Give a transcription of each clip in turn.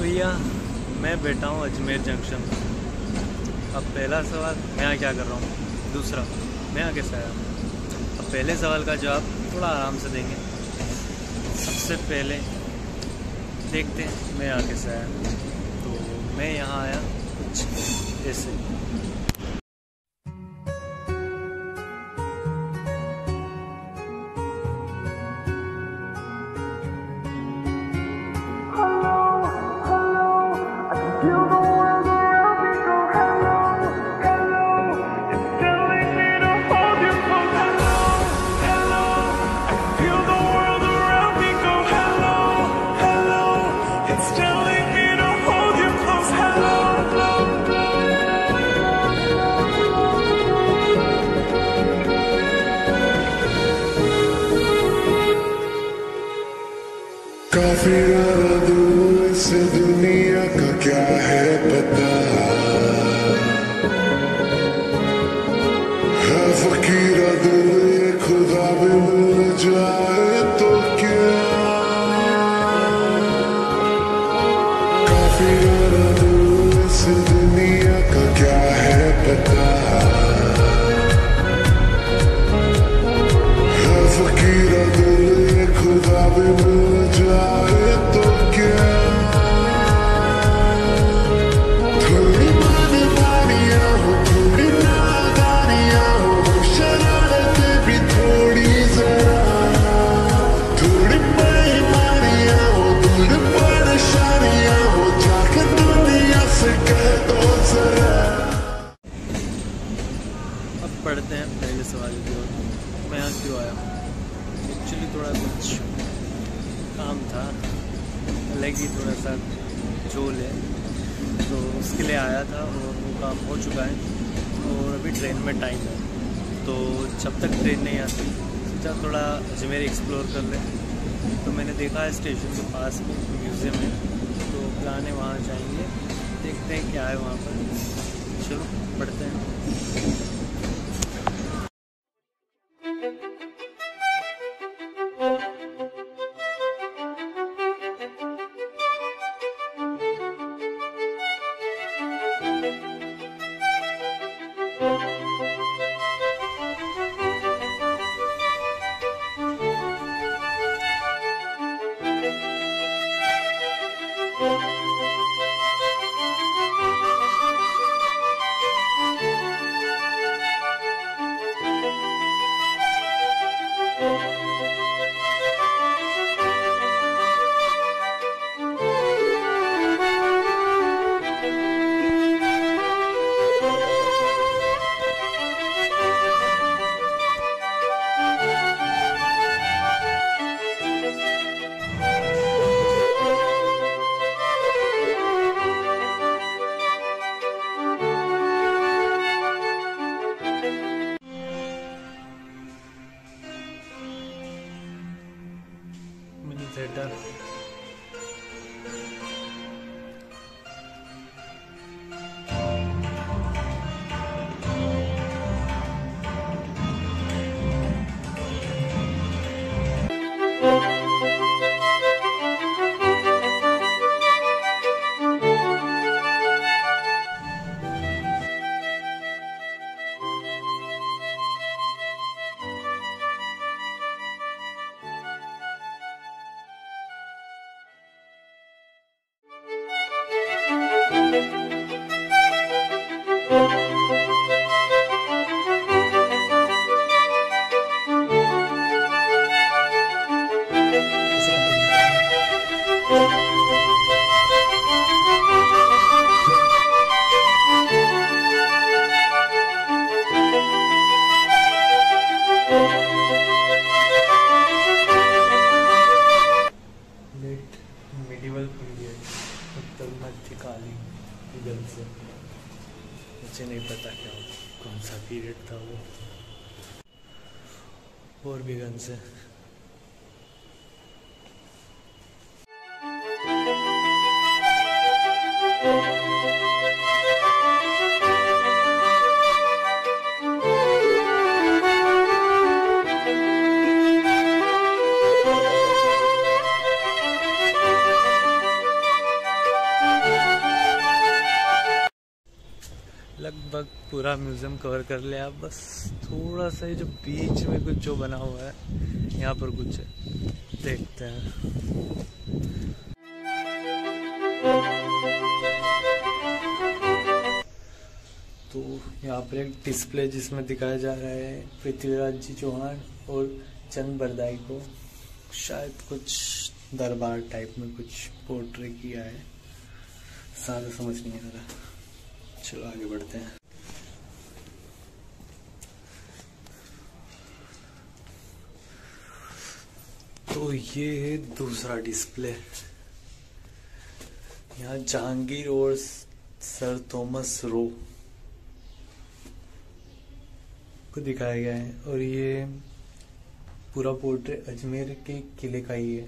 भैया मैं बैठा हूँ अजमेर जंक्शन। अब पहला सवाल, मैं यहाँ क्या कर रहा हूँ। दूसरा, मैं यहाँ कैसे आया। अब पहले सवाल का जवाब थोड़ा आराम से देंगे। सबसे पहले देखते हैं मैं यहाँ कैसे आया। तो मैं यहाँ आया कुछ ऐसे। काफी ज्यादा दूर इस दुनिया का क्या है पता है। फकीरा दिल ये खुदा भी मिल जाए तो क्या। काफी ज्यादा दूर इस दुनिया का क्या है पता है। फकीरा दिल ये खुदा भी मिल जाए तो क्या। थोड़ी मानिया हो, थोड़ी नादानियां हो, शरारतें भी थोड़ी जरा, थोड़ी बेईमानियां हो, दूर परेशानियां हो, जाके दुनिया से कह दो जरा। अब पढ़ते हैं पहले सवाल की ओर। मैं यहाँ क्यों आया। एक्चुअली थोड़ा कुछ काम था, अलग ही थोड़ा सा झोल है, तो उसके लिए आया था और वो काम हो चुका है और अभी ट्रेन में टाइम है। तो जब तक ट्रेन नहीं आती सोचा थोड़ा अजमेर एक्सप्लोर कर लें। तो मैंने देखा है स्टेशन के पास में म्यूज़ियम है, तो प्लान है वहाँ जाएंगे, देखते हैं क्या है वहाँ पर। चलो पढ़ते हैं। Mini theatre. मिडिवल पीरियड, उत्तर मध्यकालीन युग से। मुझे नहीं पता क्या कौन सा पीरियड था वो, और भी गन से। लगभग पूरा म्यूज़ियम कवर कर लिया। बस थोड़ा सा ही जो बीच में कुछ जो बना हुआ है यहाँ पर कुछ है, देखते हैं। तो यहाँ पर एक डिस्प्ले जिसमें दिखाया जा रहा है पृथ्वीराज जी चौहान और चंद बरदाई को शायद कुछ दरबार टाइप में कुछ पोर्ट्रे किया है, सारा समझ नहीं आ रहा। चलो आगे बढ़ते हैं। तो ये है दूसरा डिस्प्ले। यहाँ जहांगीर और सर थॉमस रो को दिखाया गया है और ये पूरा पोर्ट्रेट अजमेर के किले का ही है।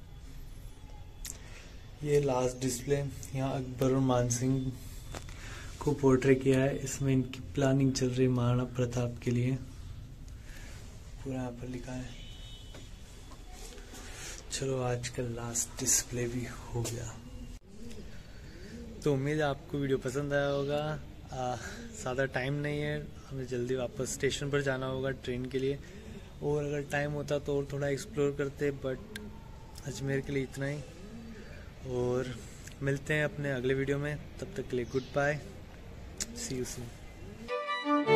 ये लास्ट डिस्प्ले यहाँ अकबर और मानसिंह को पोर्ट्रे किया है। इसमें इनकी प्लानिंग चल रही महाराणा प्रताप के लिए, पूरा यहाँ पर लिखा है। चलो आज का लास्ट डिस्प्ले भी हो गया। तो उम्मीद है आपको वीडियो पसंद आया होगा। ज़्यादा टाइम नहीं है, हमें जल्दी वापस स्टेशन पर जाना होगा ट्रेन के लिए, और अगर टाइम होता तो और थोड़ा एक्सप्लोर करते, बट अजमेर के लिए इतना ही। और मिलते हैं अपने अगले वीडियो में, तब तक के लिए goodbye, see you soon.